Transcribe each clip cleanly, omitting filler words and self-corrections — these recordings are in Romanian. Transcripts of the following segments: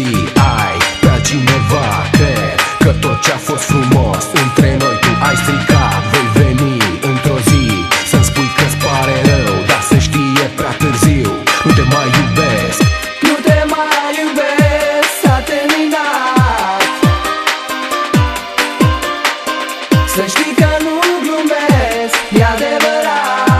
ai pe altcineva. Cred că tot ce-a fost frumos între noi tu ai stricat. Vei veni într-o zi să-mi spui că-ți pare rău, dar să știi e prea târziu. Nu te mai iubesc, nu te mai iubesc, s-a terminat. Să știi că nu glumesc, e adevărat.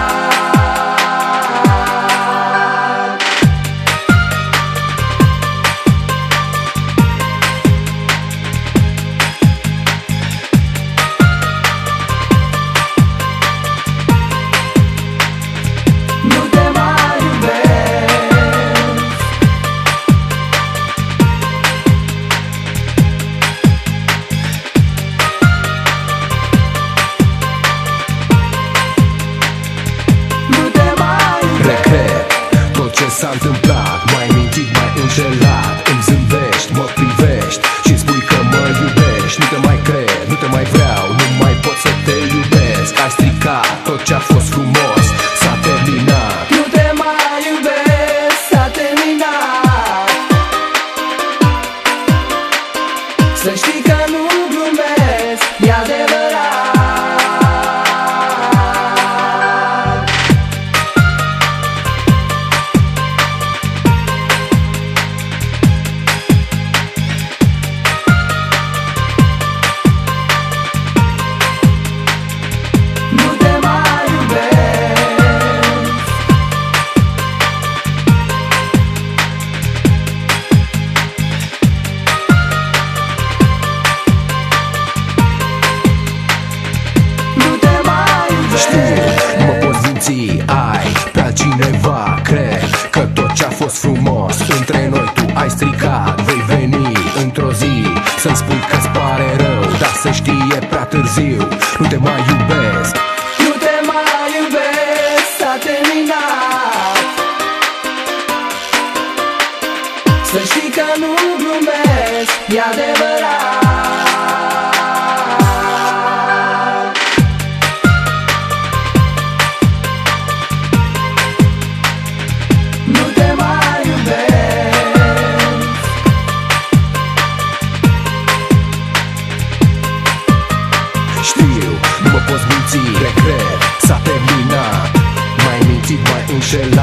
Regret tot ce s-a întâmplat, m-ai mințit, m-ai înșelat. Îmi zâmbești, mă privești și spui că mă iubești. Nu te mai cred, nu te mai vreau, nu mai pot să te iubesc. Ai stricat tot ce-a fost frumos, s-a terminat. Nu te mai iubesc, s-a terminat. Să știi că nu glumesc, e adevărat. Nu mă poți minți, ai pe altcineva. Cred că tot ce-a fost frumos între noi tu ai stricat. Vei veni într-o zi să-mi spui că-ți pare rău, dar să știi e prea târziu. Nu te mai iubesc, nu te mai iubesc, s-a terminat. Să știi că nu glumesc, e adevărat. știu, nu mă poți minți. Regret, s-a terminat, m-ai mințit, m-ai înșelat.